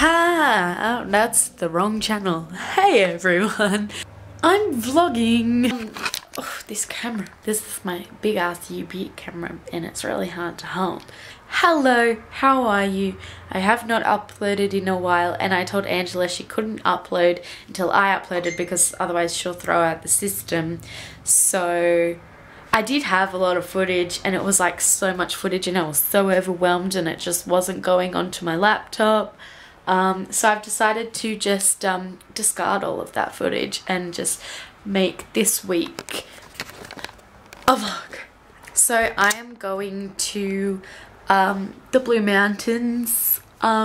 Oh, that's the wrong channel. Hey everyone, I'm vlogging. Oh, this camera, this is my big ass UB camera and it's really hard to hold. Hello, how are you? I have not uploaded in a while and I told Angela she couldn't upload until I uploaded because otherwise she'll throw out the system. So I did have a lot of footage and it was like so much footage and I was so overwhelmed and it just wasn't going onto my laptop. So I've decided to just discard all of that footage and just make this week a vlog. So I am going to the Blue Mountains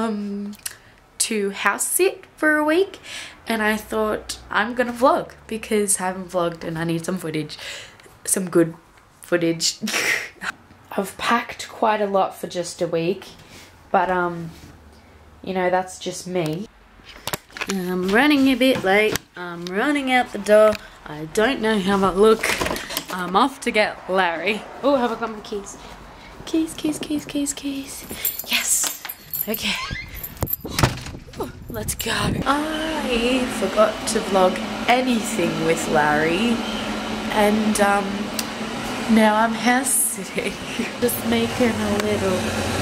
to house sit for a week, and I thought I'm gonna vlog because I haven't vlogged and I need some footage, some good footage. I've packed quite a lot for just a week, but you know, that's just me. I'm running a bit late. I'm running out the door. I don't know how I look. I'm off to get Larry. Oh, have I got my keys? Keys, keys, keys, keys, keys. Yes. Okay. Ooh, let's go. I forgot to vlog anything with Larry, and now I'm house sitting. Just making a little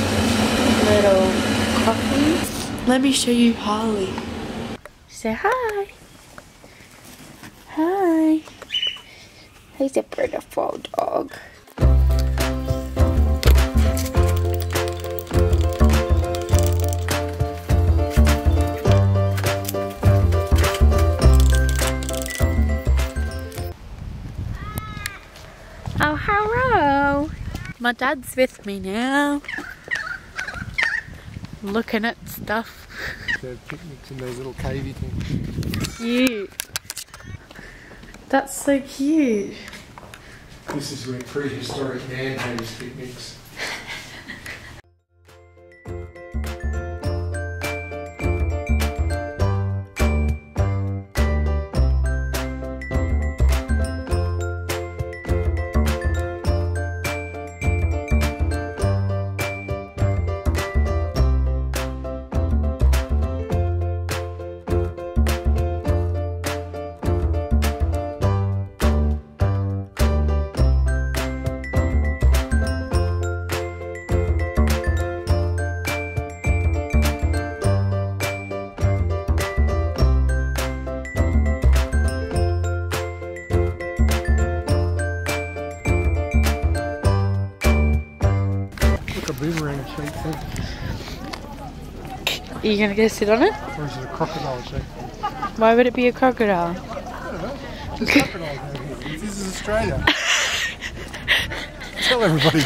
coffee. Let me show you Harley. Say hi. Hi. He's a beautiful dog. Oh, hello. My dad's with me now. Looking at stuff. They're picnics in those little cavey things. Cute. That's so cute. This is where prehistoric man had his picnics. A boomerang shape thing. Are you gonna go sit on it? Or is it a crocodile shape? Why would it be a crocodile? I don't know. There's crocodiles over here. This is Australia. Tell everybody.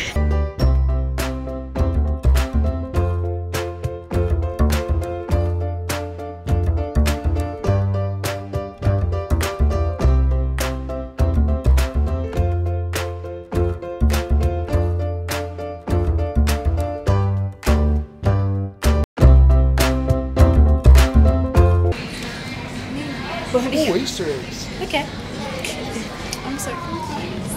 Oh, Easter eggs. Okay. I'm so confused.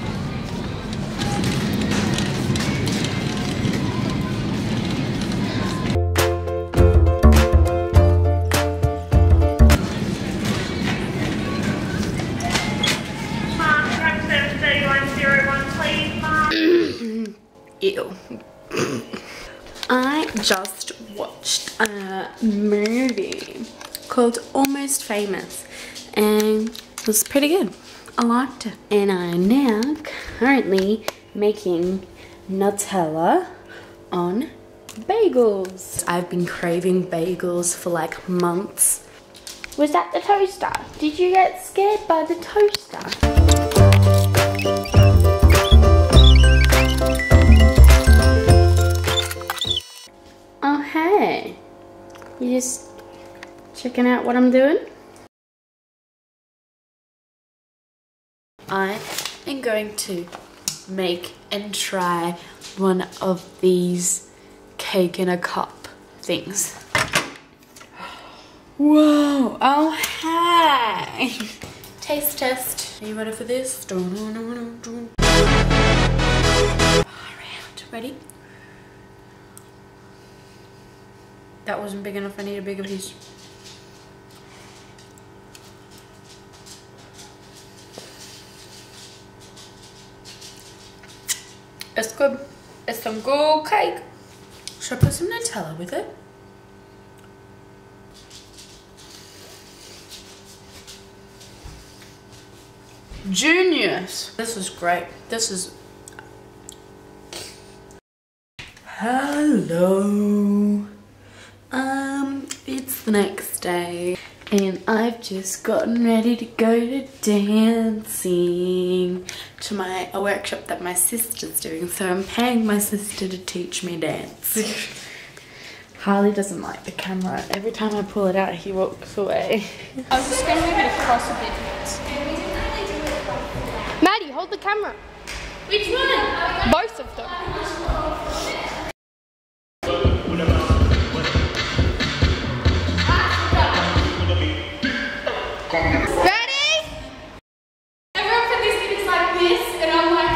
Track 73101, please, Mom. Ew. I just watched a movie called Almost Famous and it was pretty good. I liked it. And I'm now currently making Nutella on bagels. I've been craving bagels for like months. Was that the toaster? Did you get scared by the toaster? Oh hey, you just checking out what I'm doing? I am going to make and try one of these cake in a cup things. Whoa, oh hey! Taste test. Are you ready for this? Around, ready? That wasn't big enough, I need a bigger piece. It's good. It's some good cake. Should I put some Nutella with it? Genius! This is great. This is... Hello. It's the next day and I've just gotten ready to go to dancing to a workshop that my sister's doing, so I'm paying my sister to teach me dance. Harley doesn't like the camera. Every time I pull it out he walks away. I was just going to move it across a bit. Maddie, hold the camera. Which one? Both of them. Ready? Everyone for this is like this and I'm like...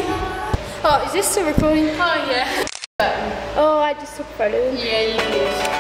Oh, is this still recording? Oh yeah. Oh, I just took photos. Yeah, you did.